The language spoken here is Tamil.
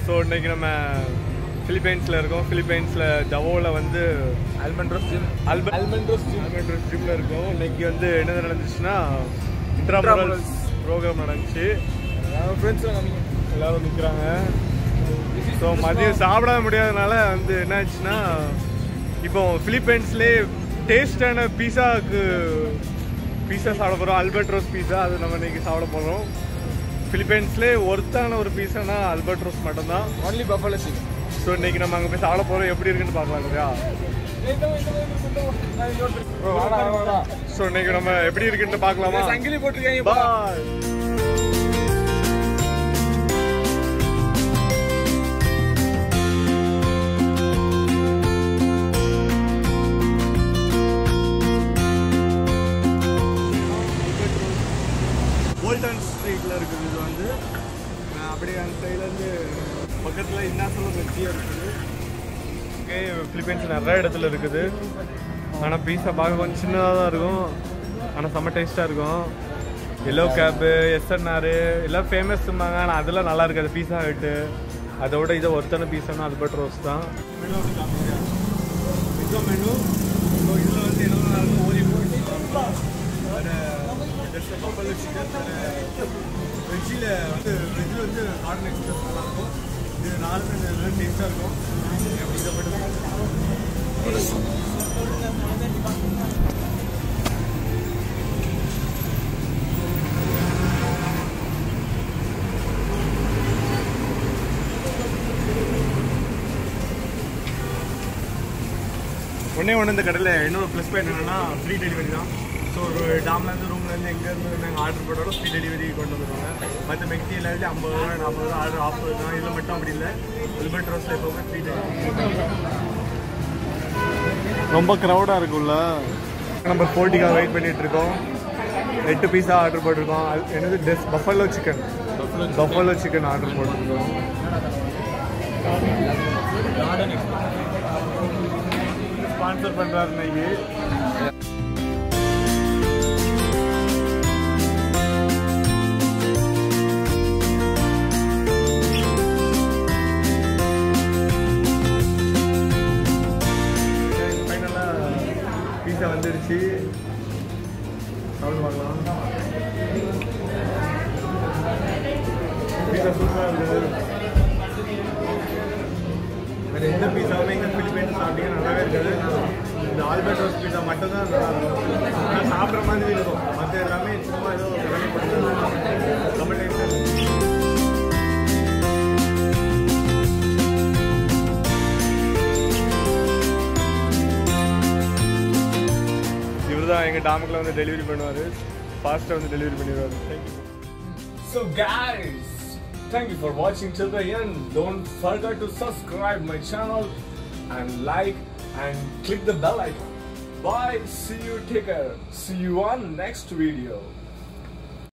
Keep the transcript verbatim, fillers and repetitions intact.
ஸோ இன்னைக்கு நம்ம பிலிப்பைன்ஸில் இருக்கோம். பிலிப்பைன்ஸில் ஜவோவில் வந்து ஆல்மண்ட்ரோஸ் ஜிம் அல்ப ஆல்மண்ட்ரோஸ் ஜிம் ஆல்மண்ட்ரோஸ் ஜிம்மில் இருக்கோம். இன்னைக்கு வந்து என்ன நடந்துச்சுன்னா இன்ட்ராமுரல்ஸ் ப்ரோக்ராம் நடந்துச்சு. ஃப்ரெண்ட்ஸ்லாம் நம்பிங்க எல்லோரும் நிற்கிறாங்க. ஸோ மதியம் சாப்பிட முடியாதனால வந்து என்ன ஆச்சுன்னா இப்போ பிலிப்பைன்ஸ்லேயே டேஸ்டான பீஸாவுக்கு பீஸா சாப்பிட போகிறோம். அல்பர்ட்ரோஸ் பீஸா அது நம்ம இன்னைக்கு சாப்பிட போகிறோம். பிலிப்பைன்ஸ்லேயே ஒருத்தான ஒரு பீஸானா அல்பர்ட்ரோஸ் மட்டும்தான். Only buffalo chicken. ஸோ இன்னைக்கு நம்ம அங்கே போய் சாப்பிட போகிறோம். எப்படி இருக்குன்னு பார்க்கலாம் இல்லையா? ஸோ இன்னைக்கு நம்ம எப்படி இருக்குன்னு பார்க்கலாமா? சங்கிலி போட்டிருக்காங்க. பாய். போல்டன் ஸ்ட்ரீட்டில் இருக்குது. இது வந்து அப்படியே அந்த சைட்லேருந்து பக்கத்தில் என்ன சொல்ல மெச்சியாக இருக்குது. ஓகே, பிலிப்பைன்ஸ் நிறைய இடத்துல இருக்குது. ஆனால் பீஸா பார்க்க கொஞ்சம் சின்னதாக தான் இருக்கும், ஆனால் செம்ம டேஸ்ட்டாக இருக்கும். எல்லோ கேப்பு, எஸ்என்ஆர் எல்லாம் ஃபேமஸ் இருந்தாங்க. ஆனால் அதெல்லாம் நல்லா இருக்காது பீஸா ஹட்டு. அதோட இதை ஒருத்தான பீஸானா அல்பர்ட்ரோஸ் தான். மெனு மெனு இதில் வந்து என்ன ஓலி போட்டு பப்பல் சிக்கன் வெஜ்ஜில் வந்து வெஜ்ஜில் வந்து கார்டன் எக்ஸ்பிரஸ் நல்லாயிருக்கும். இது நாலுமே நல்லா டேஸ்ட்டாக இருக்கும். இதை மட்டும் ஒன்றே ஒன்று இந்த கடையில் இன்னொரு ப்ளஸ் பாயிண்ட் என்னென்னா ஃப்ரீ டெலிவரி தான். ஸோ ஒரு டாம்லேருந்து ரூம்லேருந்து எங்கேருந்து நாங்கள் ஆர்டர் போட்டாலும் ஃப்ரீ டெலிவரி கொண்டு வந்துடுவாங்க. மற்ற மெக்சி எல்லாத்துலேயும் ஐம்பது ரூபா நாற்பது ரூபா ஆர்டர் ஆஃபர் தான். இதில் மட்டும் அப்படி இல்லை. அல்பர்ட்ரோஸில் எப்போவுமே ஃப்ரீ டெலிவரி. ரொம்ப க்ரௌடாக இருக்கும்ல. நம்ம ஃபோர்ட்டிக்காக வெயிட் பண்ணிகிட்டு இருக்கோம். எட்டு பீஸா ஆர்டர் போட்டிருக்கோம். என்னது டெஸ் buffalo chicken buffalo chicken order போட்டிருக்கோம். ஸ்பான்சர் பண்ணுறாரு இன்னைக்கு. பீஸா வந்துடுச்சு. சாப்பிட்டு பார்க்கலாம். பீஸா சூப்பராக இருக்குது. வேறு எந்த பீஸாவுமே இங்கே பிலிப்பைன்ஸ் சாப்பிட்டீங்க நல்லாவே இருக்காது. இந்த ஆல்பர்ட்ரோஸ் பீஸா மட்டும்தான் நல்லா இருக்கும். ஆனால் சாப்பிட்ற மாதிரி இருக்கும். மற்ற எல்லாமே சும்மா ஏதோ விலை போட்டு ரொம்ப டேஸ்டாக இருக்கும். தான் எங்கள் டாமுக்குள்ள வந்து டெலிவரி பண்ணுவார். ஃபாஸ்ட்டாக வந்து டெலிவரி பண்ணிடுவார். Thank you. So guys, thank you for watching till the end. Don't forget to subscribe my channel and like and click the bell icon. Bye. See you. Take care. See you on next video.